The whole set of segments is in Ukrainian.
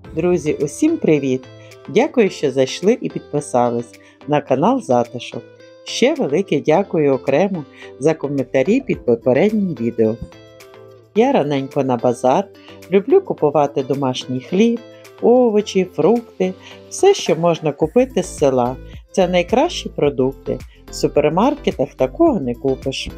Друзі, усім привіт! Дякую, що зайшли і підписались на канал Затишок. Ще велике дякую окремо за коментарі під попереднім відео. Я раненько на базар, люблю купувати домашній хліб, овочі, фрукти, все, що можна купити з села. Це найкращі продукти. В супермаркетах такого не купиш.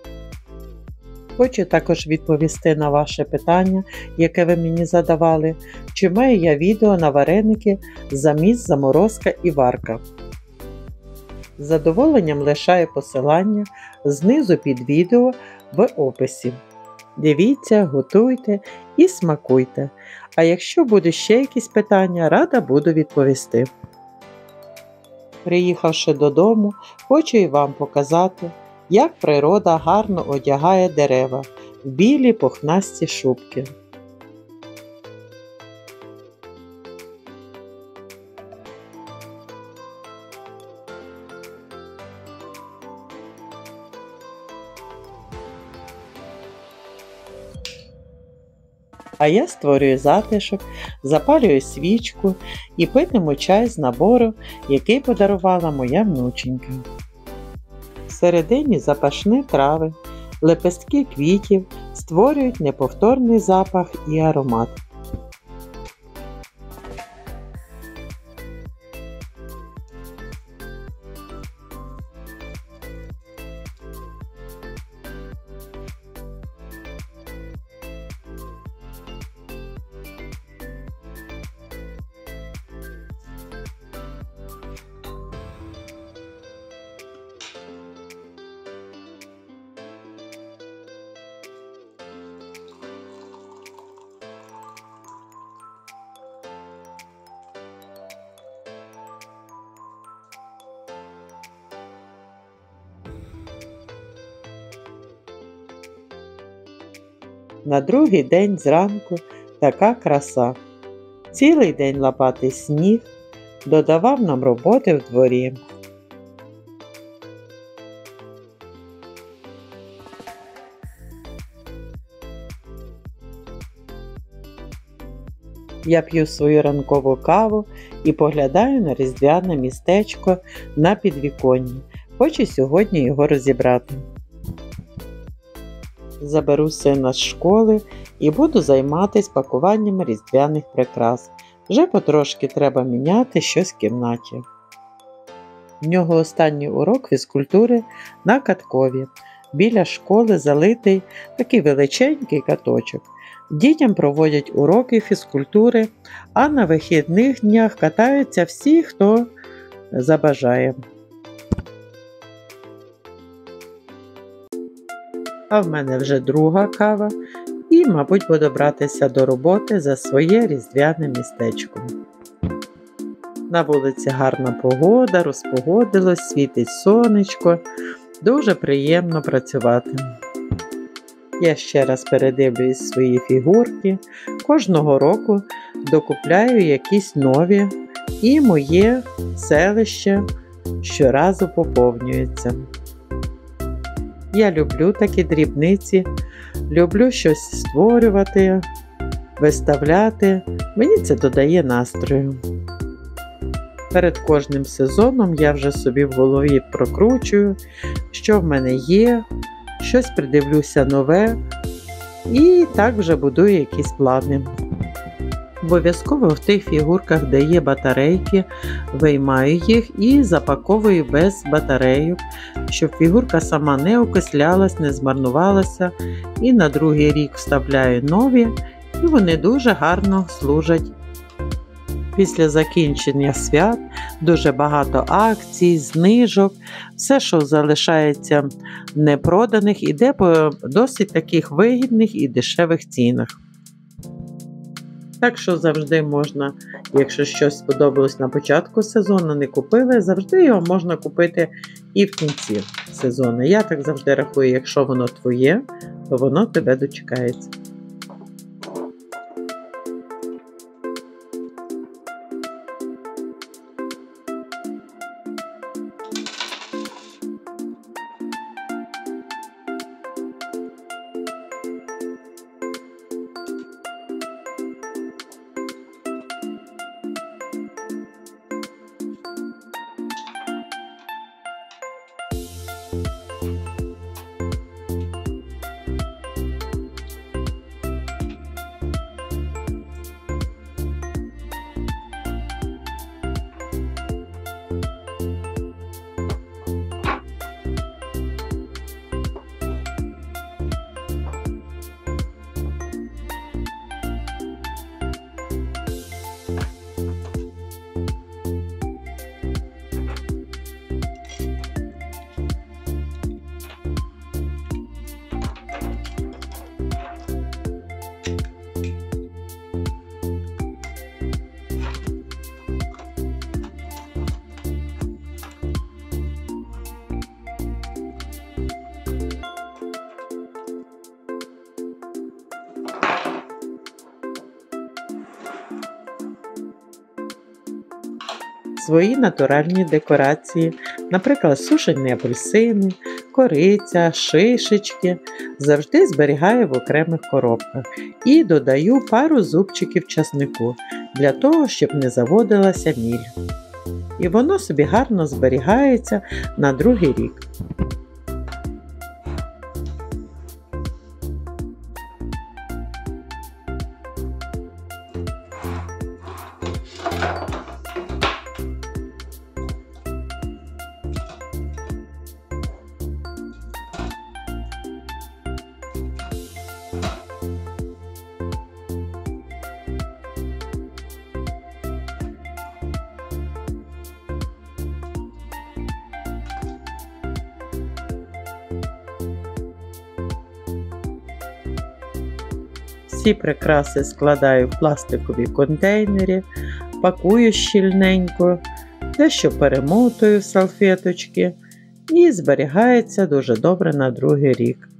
Хочу також відповісти на ваше питання, яке ви мені задавали, чи маю я відео на вареники заміс, заморозка і варка. З задоволенням лишаю посилання знизу під відео в описі. Дивіться, готуйте і смакуйте. А якщо будуть ще якісь питання, рада буду відповісти. Приїхавши додому, хочу і вам показати, як природа гарно одягає дерева в білі пухнасті шубки. А я створюю затишок, запалюю свічку і питиму чай з набору, який подарувала моя внученька. Всередині запашні трави, лепестки квітів створюють неповторний запах і аромат. На другий день зранку така краса. Цілий день лопатий сніг додавав нам роботи в дворі. Я п'ю свою ранкову каву і поглядаю на різдвяне містечко на підвіконні. Хочу сьогодні його розібрати. Заберу сина з школи і буду займатися пакуванням різдвяних прикрас. Вже потрошки треба міняти щось в кімнаті. В нього останній урок фізкультури на каткові. Біля школи залитий такий величенький каточок. Дітям проводять уроки фізкультури, а на вихідних днях катаються всі, хто забажає. А в мене вже друга кава і, мабуть, буду братися до роботи за своє різдвяне містечко. На вулиці гарна погода, розпогодилось, світить сонечко, дуже приємно працювати. Я ще раз передивлюсь свої фігурки, кожного року докупляю якісь нові і моє селище щоразу поповнюється. Я люблю такі дрібниці, люблю щось створювати, виставляти, мені це додає настрою. Перед кожним сезоном я вже собі в голові прокручую, що в мене є, щось придивлюся нове і так вже будую якісь плани. Обов'язково в тих фігурках, де є батарейки, виймаю їх і запаковую без батарейок, щоб фігурка сама не окислялась, не змарнувалася. І на другий рік вставляю нові, і вони дуже гарно служать. Після закінчення свят дуже багато акцій, знижок, все, що залишається непроданих, іде по досить таких вигідних і дешевих цінах. Так що завжди можна, якщо щось сподобалось на початку сезону, не купили, завжди його можна купити і в кінці сезону. Я так завжди рахую, якщо воно твоє, то воно тебе дочекається. свої натуральні декорації, наприклад, сушені апельсини, кориця, шишечки, завжди зберігаю в окремих коробках і додаю пару зубчиків часнику для того, щоб не заводилася міль. І воно собі гарно зберігається на другий рік. Всі прикраси складаю в пластикові контейнери, пакую щільненько, дещо перемотую в салфеточки і зберігається дуже добре на другий рік.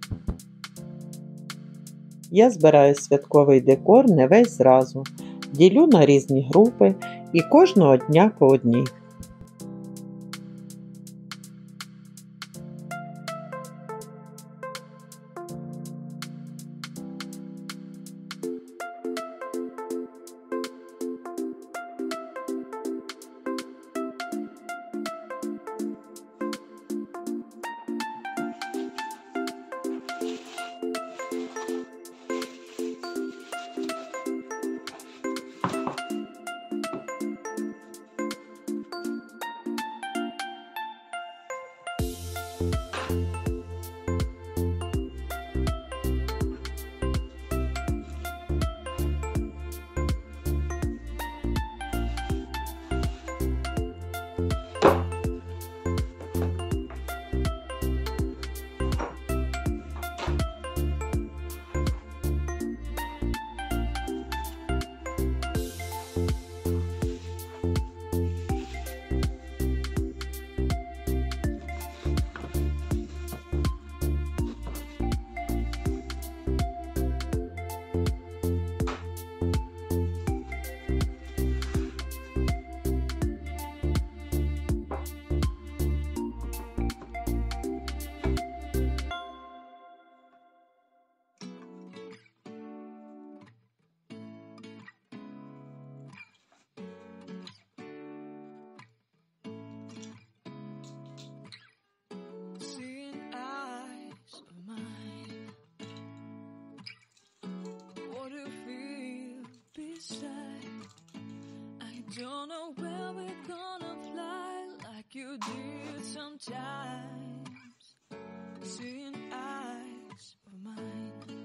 Я збираю святковий декор не весь зразу, ділю на різні групи і кожного дня по одній. Don't know where we're gonna fly like you did sometimes. Seeing eyes of mine.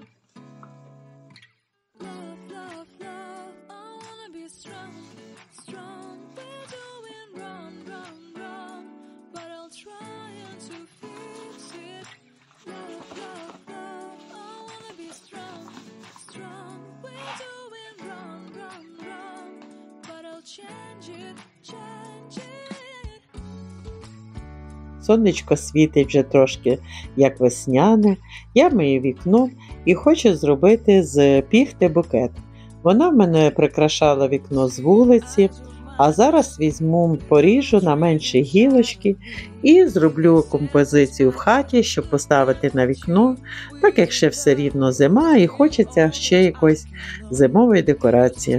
Love, love, love, I wanna be strong, strong. We're doing wrong, wrong, wrong, but I'll try to fix it. Love, love, love, I wanna be strong, strong. We're doing wrong, wrong, wrong, but I'll change it, change it. Сонечко світить вже трошки як весняне. Я мию вікно і хочу зробити з піхти букет. Вона в мене прикрашала вікно з вулиці, а зараз візьму, поріжу на менші гілочки і зроблю композицію в хаті, щоб поставити на вікно, так як ще все рівно зима і хочеться ще якоїсь зимової декорації.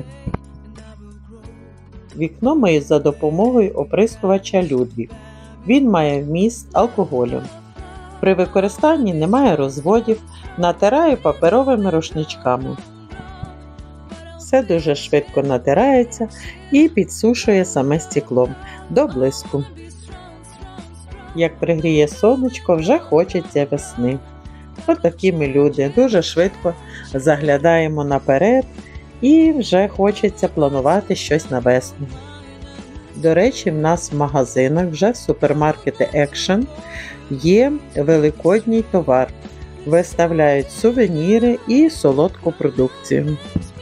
Вікно мию за допомогою оприскувача Людвік. Він має вміст алкоголю. При використанні немає розводів, натираю паперовими рушничками. Все дуже швидко натирається і підсушує саме стекло до блиску. Як пригріє сонечко, вже хочеться весни. Ось такі ми люди, дуже швидко заглядаємо наперед і вже хочеться планувати щось на весну. До речі, в нас в магазинах, вже в супермаркеті Action, є великодній товар. Виставляють сувеніри і солодку продукцію.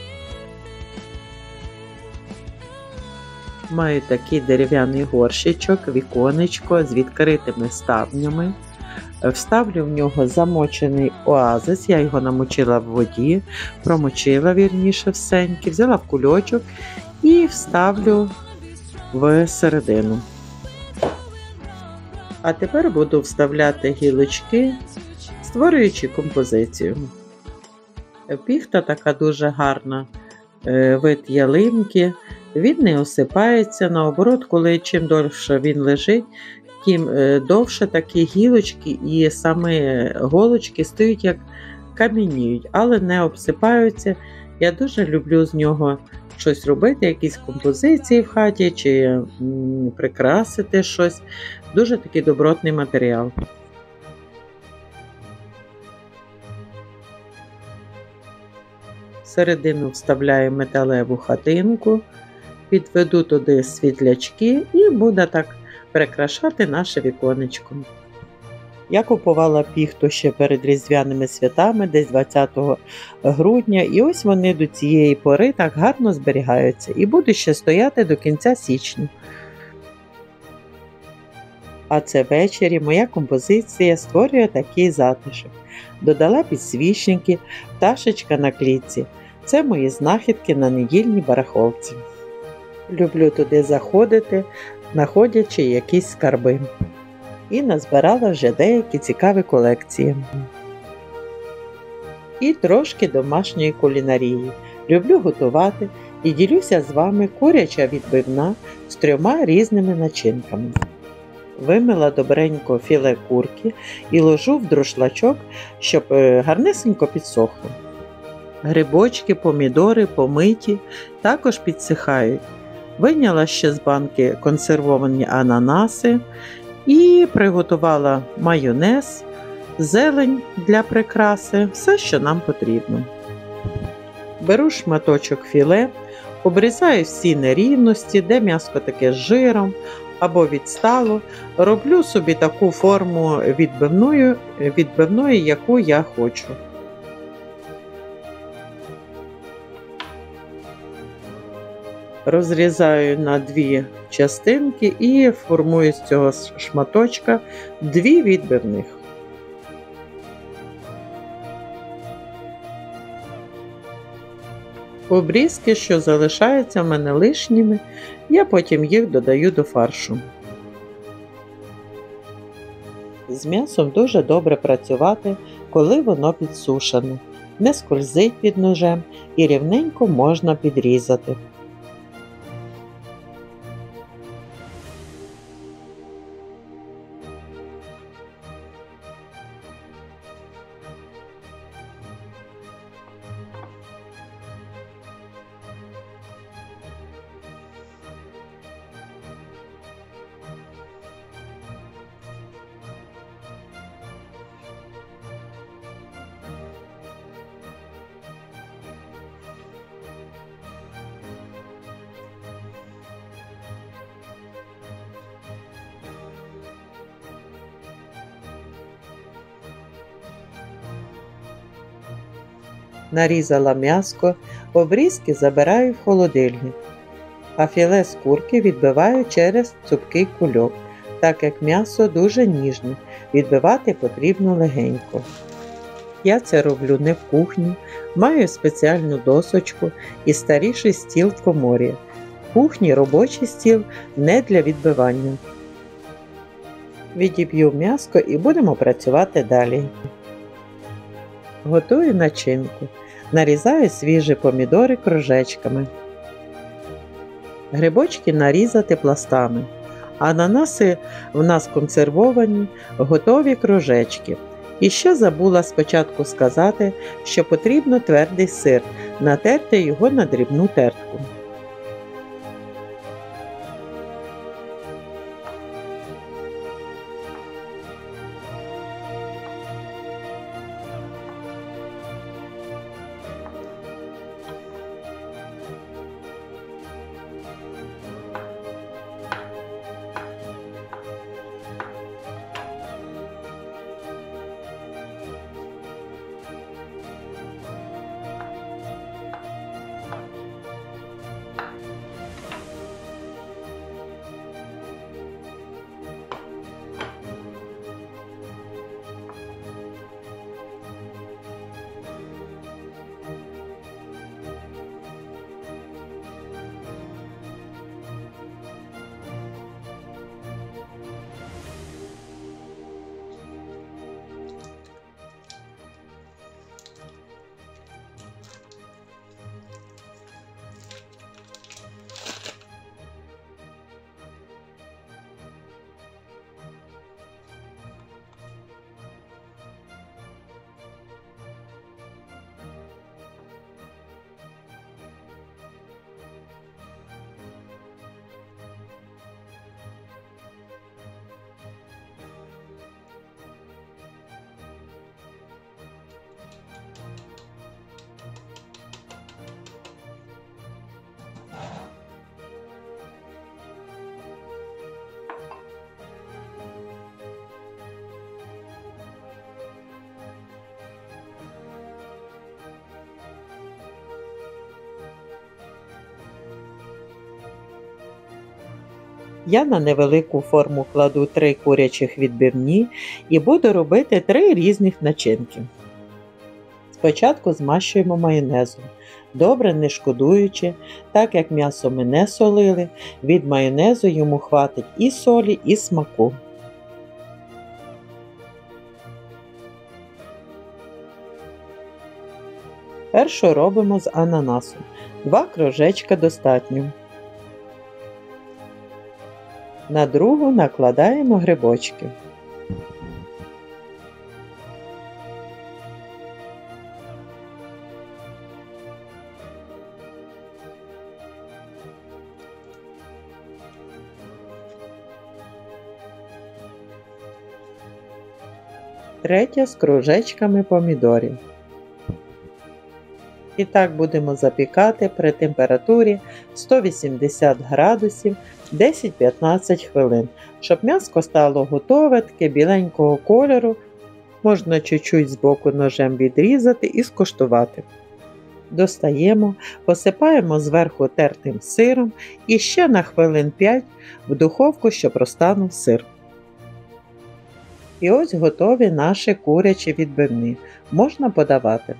Маю такий дерев'яний горщичок, віконечко з відкритими ставнями. Вставлю в нього замочений оазис, я його намочила в воді, промочила вірніше всеньки, взяла в кульочок і вставлю в середину. А тепер буду вставляти гілочки, створюючи композицію. Піхта така дуже гарна, вид ялинки, він не осипається, наоборот, коли чим довше він лежить, тим довше такі гілочки і саме голочки стають як кам'яніють, але не обсипаються. Я дуже люблю з нього щось робити, якісь композиції в хаті чи прикрасити щось. Дуже такий добротний матеріал. Всередину вставляю металеву хатинку, підведу туди світлячки і буду так прикрашати наше віконечко. Я купувала піхту ще перед різдвяними святами, десь 20 грудня, і ось вони до цієї пори так гарно зберігаються і будуть ще стояти до кінця січня. А це ввечері моя композиція створює такий затишок. Додала підсвічники, пташечка на клітці. Це мої знахідки на недільній барахолці. Люблю туди заходити, знаходячи якісь скарби. І назбирала вже деякі цікаві колекції. І трошки домашньої кулінарії. Люблю готувати і ділюся з вами куряча відбивна з 3 різними начинками. Вимила добренько філе курки і ложу в друшлачок, щоб гарнесенько підсохло. Грибочки, помідори помиті, також підсихають. Вийняла ще з банки консервовані ананаси і приготувала майонез, зелень для прикраси, все, що нам потрібно. Беру шматочок філе, обрізаю всі нерівності, де м'ясо таке з жиром або відстало, роблю собі таку форму відбивної, яку я хочу. Розрізаю на 2 частинки і формую з цього шматочка 2 відбивних. Обрізки, що залишаються в мене лишніми, я потім їх додаю до фаршу. З м'ясом дуже добре працювати, коли воно підсушене, не скользить під ножем і рівненько можна підрізати. Нарізала м'яско, обрізки забираю в холодильник, а філе з курки відбиваю через цупкий кульок, так як м'ясо дуже ніжне, відбивати потрібно легенько. Я це роблю не в кухні, маю спеціальну досочку і старіший стіл в коморі. В кухні робочий стіл не для відбивання. Відіб'ю м'яско і будемо працювати далі. Готую начинку. Нарізаю свіжі помідори кружечками. Грибочки нарізати пластами. Ананаси в нас консервовані, готові кружечки. І ще забула спочатку сказати, що потрібно твердий сир, натерти його на дрібну тертку. Я на невелику форму кладу 3 курячих відбивні і буду робити 3 різних начинки. Спочатку змащуємо майонезом, добре не шкодуючи, так як м'ясо ми не солили, від майонезу йому хватить і солі, і смаку. Першу робимо з ананасу. 2 кружечка достатньо. На другу накладаємо грибочки. Третя з кружечками помідорів. І так будемо запікати при температурі 180 градусів 10-15 хвилин, щоб м'ясо стало готове, таке біленького кольору. Можна чуть-чуть збоку ножем відрізати і скуштувати. Достаємо, посипаємо зверху тертим сиром і ще на хвилин 5 в духовку, щоб розтанув сир. І ось готові наші курячі відбивні. Можна подавати.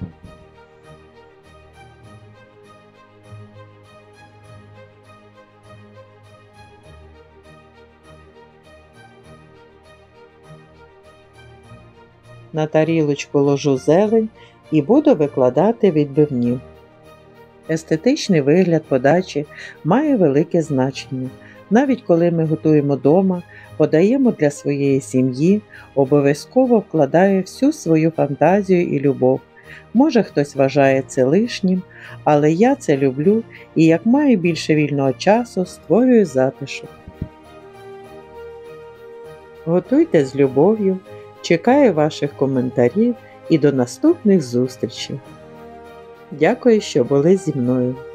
На тарілочку ложу зелень і буду викладати відбивні. Естетичний вигляд подачі має велике значення. Навіть коли ми готуємо дома, подаємо для своєї сім'ї, обов'язково вкладає всю свою фантазію і любов. Може, хтось вважає це лишнім, але я це люблю і як маю більше вільного часу, створюю затишок. Готуйте з любов'ю, чекаю ваших коментарів і до наступних зустрічей. Дякую, що були зі мною.